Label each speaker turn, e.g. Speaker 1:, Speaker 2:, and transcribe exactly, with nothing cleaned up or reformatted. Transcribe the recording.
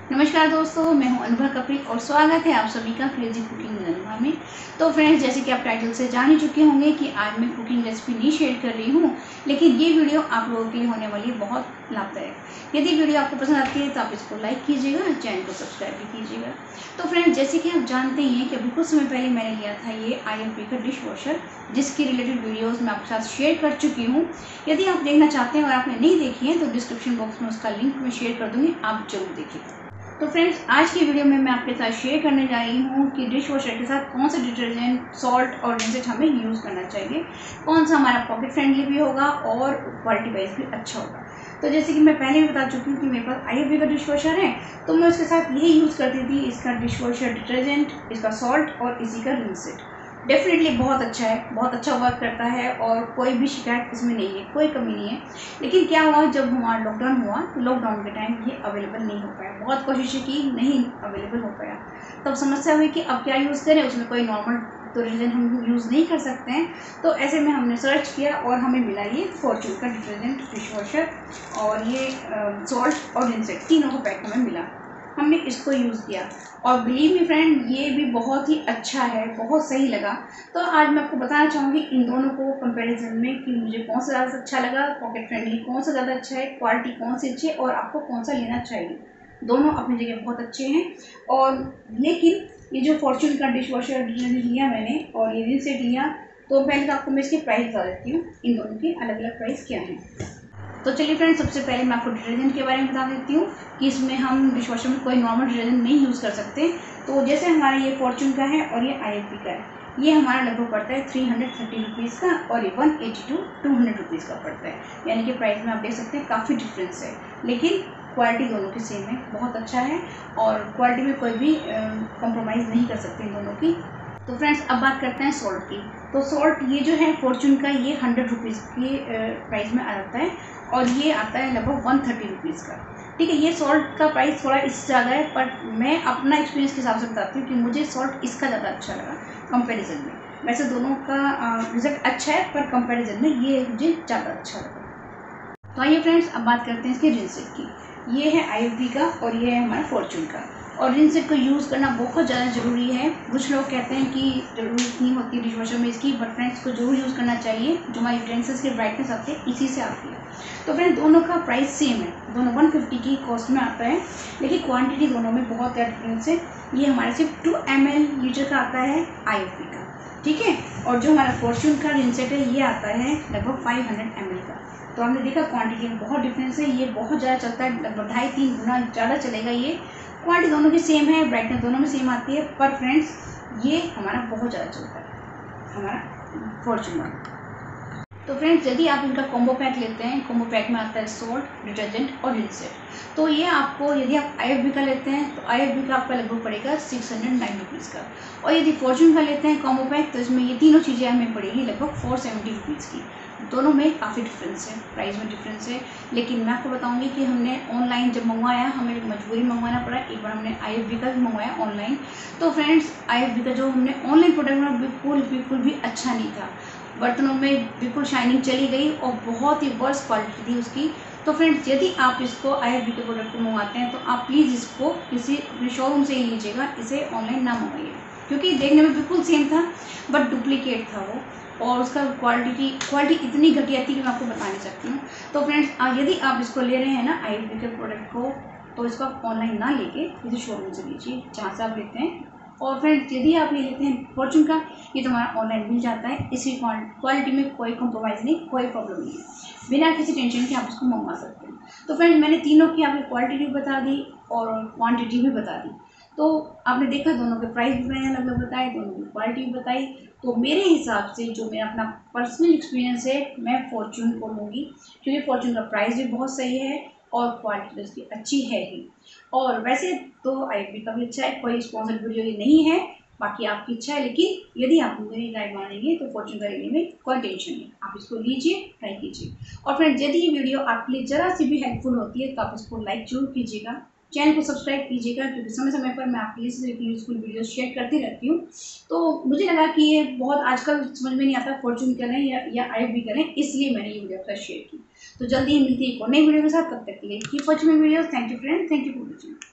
Speaker 1: नमस्कार दोस्तों, मैं हूं अनुभव कपिल और स्वागत है आप सभी का क्रेजी कुकिंग विद अनुभव में। तो फ्रेंड्स, जैसे कि आप टाइटल से जान ही चुके होंगे कि आज मैं कुकिंग रेसिपी नहीं शेयर कर रही हूं, लेकिन ये वीडियो आप लोगों के लिए होने वाली है बहुत लाभदायक। यदि वीडियो आपको पसंद आती है तो आप इसको लाइक कीजिएगा, चैनल को सब्सक्राइब भी कीजिएगा। तो फ्रेंड्स, जैसे कि आप जानते ही हैं कि अभी कुछ समय पहले मैंने लिया था ये आई एफ बी का डिश वॉशर, जिसकी रिलेटेड वीडियोज़ मैं आपके साथ शेयर कर चुकी हूँ। यदि आप देखना चाहते हैं और आपने नहीं देखी है तो डिस्क्रिप्शन बॉक्स में उसका लिंक मैं शेयर कर दूँगी, आप जरूर देखिएगा। तो फ्रेंड्स, आज की वीडियो में मैं आपके साथ शेयर करने जा रही हूँ कि डिश वॉशर के साथ कौन सा डिटर्जेंट, सॉल्ट और रिंसेट हमें यूज़ करना चाहिए, कौन सा हमारा पॉकेट फ्रेंडली भी होगा और क्वालिटी वाइज भी अच्छा होगा। तो जैसे कि मैं पहले भी बता चुकी हूँ कि मेरे पास आई एफ बी का डिश वॉशर है, तो मैं उसके साथ यही यूज़ करती थी, इसका डिश वॉशर डिटर्जेंट, इसका सॉल्ट और इसी का रिंसेट। डेफिनेटली बहुत अच्छा है, बहुत अच्छा वर्क करता है और कोई भी शिकायत इसमें नहीं है, कोई कमी नहीं है। लेकिन क्या हुआ, जब हमारा लॉकडाउन हुआ तो लॉकडाउन के टाइम ये अवेलेबल नहीं हो पाया, बहुत कोशिशें की, नहीं अवेलेबल हो पाया। तब समस्या हुई कि अब क्या यूज़ करें, उसमें कोई नॉर्मल डिटर्जेंट हम यूज़ नहीं कर सकते हैं। तो ऐसे में हमने सर्च किया और हमें मिला ये फॉर्चून का डिटर्जेंट डिश वॉशर और ये सॉल्ट और रिंसेट तीनों का पैक हमें मिला। हमने इसको यूज़ किया और बिलीव मी फ्रेंड, ये भी बहुत ही अच्छा है, बहुत सही लगा। तो आज मैं आपको बताना चाहूँगी इन दोनों को कंपैरिजन में कि मुझे कौन सा ज़्यादा अच्छा लगा, पॉकेट फ्रेंडली कौन सा ज़्यादा अच्छा है, क्वालिटी कौन सी अच्छी है और आपको कौन सा लेना चाहिए। दोनों अपनी जगह बहुत अच्छे हैं। और लेकिन ये जो फॉर्चून का डिश वॉशर लिया मैंने और ये रिंसेट लिया, तो पहले तो आपको मैं इसकी प्राइस बता देती हूँ, इन दोनों की अलग अलग प्राइस क्या है। तो चलिए फ्रेंड्स, सबसे पहले मैं आपको डिटर्जेंट के बारे में बता देती हूँ कि इसमें हम डिश वॉशर में कोई नॉर्मल डिटर्जेंट नहीं यूज़ कर सकते। तो जैसे हमारा ये फॉर्चून का है और ये आई एफ बी का है, ये हमारा लगभग पड़ता है थ्री हंड्रेड थर्टी रुपीज़ का और ये one eighty to two hundred rupees का पड़ता है। यानी कि प्राइस में आप देख सकते हैं काफ़ी डिफरेंस है, लेकिन क्वालिटी दोनों की सेम है, बहुत अच्छा है और क्वालिटी में कोई भी कॉम्प्रोमाइज़ नहीं कर सकते इन दोनों की। तो फ्रेंड्स, अब बात करते हैं सॉल्ट की। तो सॉल्ट ये जो है फॉर्चून का, ये हंड्रेड रुपीज़ की प्राइस में आता है और ये आता है लगभग वन थर्टी रुपीज़ का। ठीक है, ये सॉल्ट का प्राइस थोड़ा इससे ज़्यादा है, पर मैं अपना एक्सपीरियंस के हिसाब से बताती हूँ कि मुझे सॉल्ट इसका ज़्यादा अच्छा लगा कंपैरिजन में। वैसे दोनों का रिजल्ट अच्छा है, पर कंपैरिजन में ये मुझे ज़्यादा अच्छा लगा। तो आइए फ्रेंड्स, अब बात करते हैं इसके रिंसेट की। ये है आई एफ बी का और ये है हमारा फॉर्चून का। और रिंसेट को यूज़ करना बहुत ज़्यादा ज़रूरी है। कुछ लोग कहते हैं कि ज़रूरत नहीं होती डिश वॉशर में इसकी, बट फ्रेंड्स को जरूर यूज़ करना चाहिए। जो हमारी यूटेंसिल्स की ब्राइटनेस आती है इसी से आती है। तो फ्रेंड्स, दोनों का प्राइस सेम है, दोनों वन फिफ्टी की कॉस्ट में आता है, लेकिन क्वांटिटी दोनों में बहुत ज़्यादा डिफरेंस है। ये हमारे सिर्फ टू एम एल लीटर का आता है आई एफ बी का, ठीक है। और जो हमारा फॉर्चून का रिंसेट है ये आता है लगभग फाइव हंड्रेड एम एल का। तो हमने देखा क्वांटिटी में बहुत डिफरेंस है, ये बहुत ज़्यादा चलता है, लगभग ढाई तीन गुना ज़्यादा चलेगा ये। क्वालिटी दोनों की सेम है, ब्राइटनेस दोनों में सेम आती है, पर फ्रेंड्स ये हमारा बहुत ज़्यादा चलता है, हमारा फॉर्चून। तो फ्रेंड्स, यदि आप इनका कॉम्बो पैक लेते हैं, कॉम्बो पैक में आता है सॉल्ट, डिटर्जेंट और रिंसेट। तो ये आपको, यदि आप आई एफ बी का लेते हैं तो आई एफ बी का आपका लगभग पड़ेगा सिक्स हंड्रेड नाइन रुपीज़ का। और यदि फॉर्चून का लेते हैं कॉम्बो पैक, तो इसमें ये तीनों चीज़ें हमें पड़ेगी लगभग फोर सेवेंटी रुपीज़ की। दोनों में काफ़ी डिफरेंस है, प्राइस में डिफरेंस है। लेकिन मैं आपको बताऊंगी कि हमने ऑनलाइन जब मंगवाया, हमें मजबूरी मंगवाना पड़ा। एक बार हमने आई एफ बी का भी मंगवाया ऑनलाइन। तो फ्रेंड्स, आई एफ बी का जो हमने ऑनलाइन प्रोडक्ट मंगवाया बिल्कुल बिल्कुल भी अच्छा नहीं था। बर्तनों में बिल्कुल शाइनिंग चली गई और बहुत ही वर्स्ट क्वालिटी थी उसकी। तो फ्रेंड्स, यदि आप इसको आई एफ बी के प्रोडक्ट को मंगवाते हैं तो आप प्लीज़ इसको किसी अपने शोरूम से ही लीजिएगा, इसे ऑनलाइन ना मंगाइए, क्योंकि देखने में बिल्कुल सेम था बट डुप्लीकेट था वो। और उसका क्वालिटी क्वालिटी इतनी घटिया थी कि मैं आपको बता नहीं सकती हूँ। तो फ्रेंड्स, यदि आप इसको ले रहे हैं ना आई एफ बी के प्रोडक्ट को, तो इसको आप ऑनलाइन ना लेके किसी शोरूम से लीजिए जहाँ से आप लेते हैं। और फ्रेंड्स, यदि आप ये लेते हैं फॉर्चून का, ये तो हमारा ऑनलाइन मिल जाता है, इसी क्वालिटी में कोई कॉम्प्रोमाइज़ नहीं, कोई प्रॉब्लम नहीं है, बिना किसी टेंशन के आप इसको मंगवा सकते हैं। तो फ्रेंड्स, मैंने तीनों की आपको क्वालिटी भी बता दी और क्वांटिटी भी बता दी। तो आपने देखा, दोनों के प्राइस भी मैंने अलग अलग बताए, दोनों की क्वालिटी भी बताई। तो मेरे हिसाब से, जो मेरा अपना पर्सनल एक्सपीरियंस है, मैं फॉर्चून को लूँगी, क्योंकि फॉर्चून का प्राइस भी बहुत सही है और क्वालिटी उसकी अच्छी है ही। और वैसे तो आई एफ बी का भी अच्छा है, कोई स्पॉन्सर्ड वीडियो ये नहीं है, बाकी आपकी इच्छा है। लेकिन यदि आप मेरी राय मानेंगे तो फॉर्चून का लेने में कोई टेंशन नहीं, आप इसको लीजिए, ट्राई कीजिए। और फ्रेंड्स, यदि ये वीडियो आपके लिए ज़रा सी भी हेल्पफुल होती है तो आप इसको लाइक जरूर कीजिएगा, चैनल को सब्सक्राइब कीजिएगा, क्योंकि समय समय पर मैं आपके लिए इस तरह की यूज़फुल वीडियो शेयर करती रहती हूँ। तो मुझे लगा कि ये बहुत आजकल समझ में नहीं आता फॉर्चून करें या या आई एफ बी करें, इसलिए मैंने ये वीडियो आपके साथ शेयर की। तो जल्दी ही मिलती है एक और नई वीडियो के साथ, तब तक के लिए keep watching my videos. Thank you friends, thank you for watching.